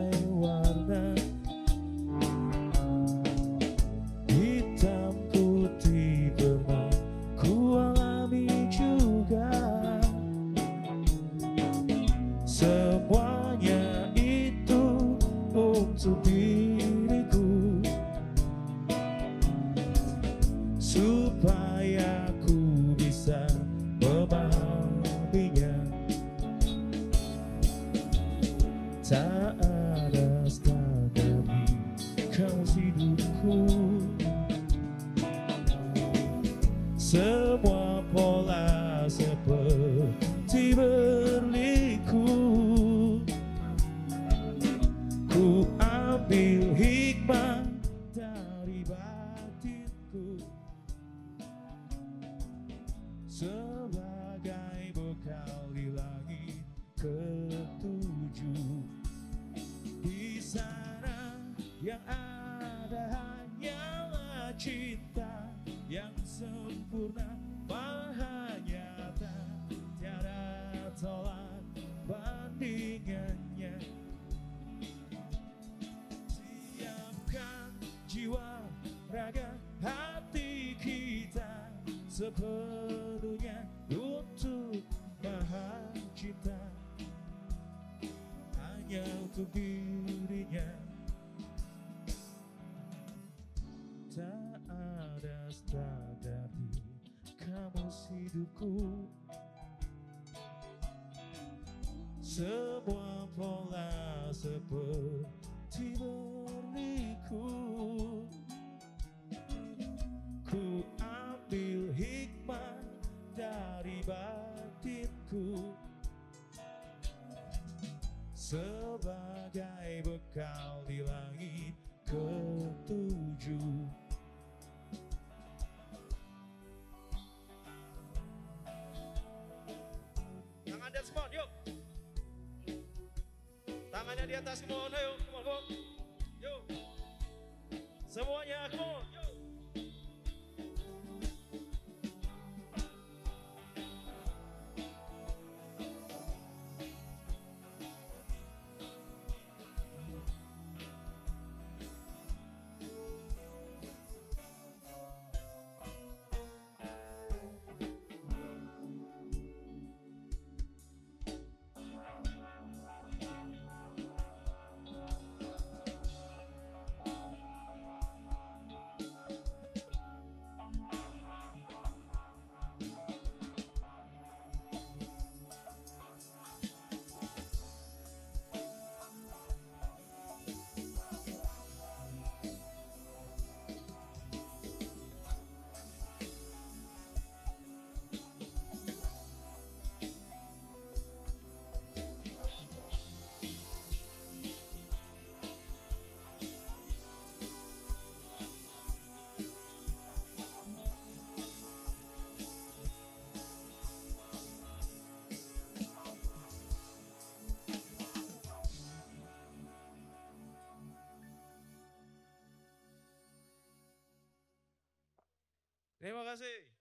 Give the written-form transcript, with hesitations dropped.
berbagai warna, hitam putih pernah ku alami juga. Semuanya itu untuk diriku, supaya ku bisa memahaminya. Tak ada standar di kamus hidupku, semua pola seperti berliku. Ku ambil hikmah dari batinku sebagai bekal di langit ketujuh. Di sana yang ada hanyalah cinta yang sempurna, maha nyata, tiada tolak bandingannya. Siapkan jiwa, raga, hati kita sepenuhnya untuk maha cinta, hanya untuk dirinya. Tak ada standar di kamus hidupku, semua pola seperti berliku. Ku ambil hikmah dari batinku sebagai bekal di langit ketujuh. Tangan di atas, come on, yuk. Tangannya di atas, come on, ayo, come on, come on. Yuk. Semuanya, come on, yuk. Terima kasih.